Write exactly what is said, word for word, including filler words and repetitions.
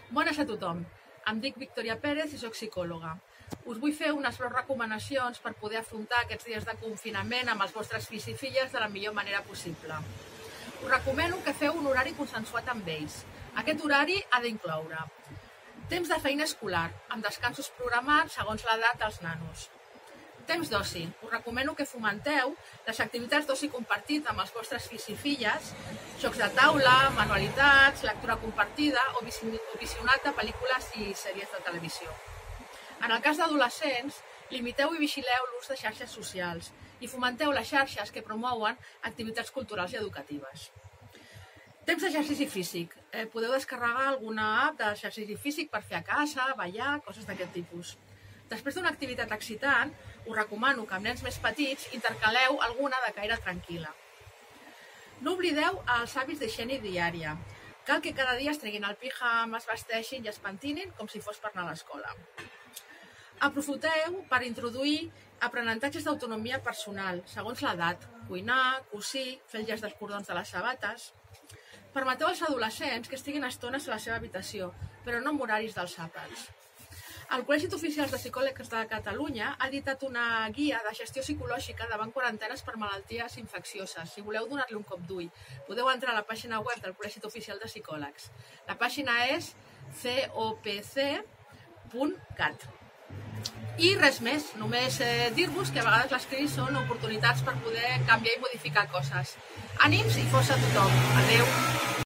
Bones a tothom. Em dic Victòria Pérez i soc psicòloga. Us vull fer unes breus recomanacions per poder afrontar aquests dies de confinament amb els vostres fills i filles de la millor manera possible. Us recomano que feu un horari consensuat amb ells. Aquest horari ha d'incloure temps de feina escolar, amb descansos programats segons l'edat dels nanos. Temps d'oci. Us recomano que fomenteu les activitats d'oci compartit amb els vostres fills i filles, jocs de taula, manualitats, lectura compartida o visionat de pel·lícules i sèries de televisió. En el cas d'adolescents, limiteu i vigileu l'ús de xarxes socials i fomenteu les xarxes que promouen activitats culturals i educatives. Temps d'exercici físic. Eh, podeu descarregar alguna app d'exercici físic per fer a casa, ballar, coses d'aquest tipus. Després d'una activitat excitant, us recomano que amb nens més petits intercaleu alguna de caire tranquil·la. No oblideu els hàbits d'higiene diària. Cal que cada dia es treguin el pijama, es vesteixin i es pentinin com si fos per anar a l'escola. Aprofiteu per introduir aprenentatges d'autonomia personal, segons l'edat, cuinar, cosir, fer el gest dels cordons de les sabates. Permeteu als adolescents que estiguin estones a la seva habitació, però no amb horaris dels àpats. El Col·legi d'Oficials de Psicòlegs de Catalunya ha editat una guia de gestió psicològica davant quarantenes per malalties infeccioses. Si voleu donar-li un cop d'ull, podeu entrar a la pàgina web del Col·legi Oficial de Psicòlegs. La pàgina és c o p c punt cat. I res més, només eh, dir-vos que a vegades les crisis són oportunitats per poder canviar i modificar coses. Ànims i força a tothom. Adeu!